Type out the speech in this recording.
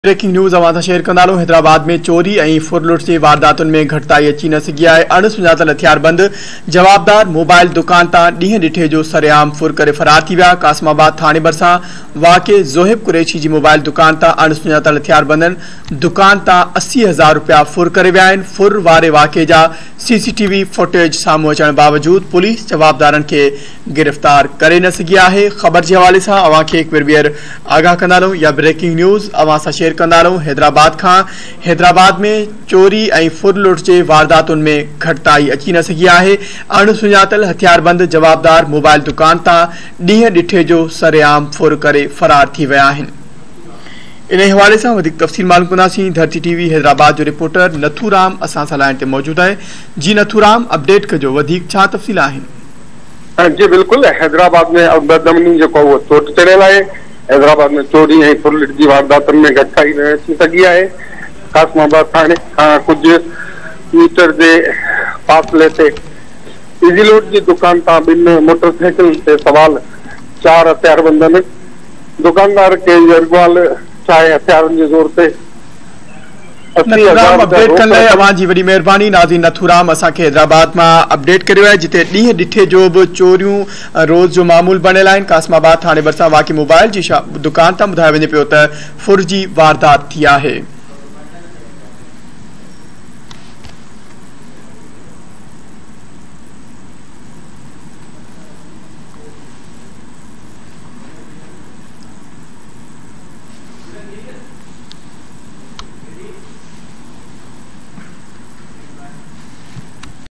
Breaking news अवां share कंदालो। हैदराबाद में चोरी और फुरलुट की वारदातुनि में घटिताई अची न सघी है। अणसुञातल हथियारबंद जवाबदार मोबाइल दुकान तां ॾींहं ॾिठे जो सरेआम फुर करे फरार थी विया। कासमाबाद थाने भरिसां वाक़े ज़ोहिब कुरैशी जी मोबाइल दुकान तां अणसुञातल हथियारबंदनि दुकान तां 80,000 रुपया फुर करे विया आहिनि। फुर वारे वाक़े जा CCTV फुटेज साम्हूं अचण बावजूद पुलिस जवाबदारनि खे गिरफ़्तार करे न सघी आहे। ख़बर के हवाले से अवां खे हिकु ॿीहर आगाह कंदा या ब्रेकिंग न्यूज़ अवां सां शेयर कंदा। हैदराबाद में चोरी और फुरलुट के वारदातुनि में घटिताई अची न सघी है। अणसुञातल हथियारबंद जवाबदार मोबाइल दुकान तां ॾींहं ॾिठे जो सरेआम फुर करे फरार थी विया आहिनि। इन हवाले से वधिक तफ़सील मालूम कंदासीं। धरती TV हैदराबाद जो रिपोर्टर नथूराम असां सां लाइन ते मौजूद है। जी नथूराम, अपडेट कजो, वधिक छा तफ़सील आहिनि? जी बिल्कुल, हैदराबाद में बदअमनी जो वो चोट चढ़ियल है। हैदराबाद में चोरी और फुरलुट की वारदातुनि में घटिताई न अची सघी है। कासमाबाद थाने कुछ मीटर के फासले से इजीलोड की दुकान तां बिन मोटरसाइकिल से सवाल 4 हथियारबंदनि दुकानदार के अगवाल चाहे हथियारनि के जोर से अपडेट करने अवां जी वडी मेहरबानी। नाज़रीन, नथूराम असांखे हैदराबाद में अपडेट करियो है, जिते ॾींहं ॾिठे जो भी चोरियूं रोज़ जो मामूल बनियल आहिनि। कासमाबाद थाने भरिसां वाक़ई मोबाइल जी दुकान तां ॿुधायो वञे पियो त फुर जी वारदात थी आहे।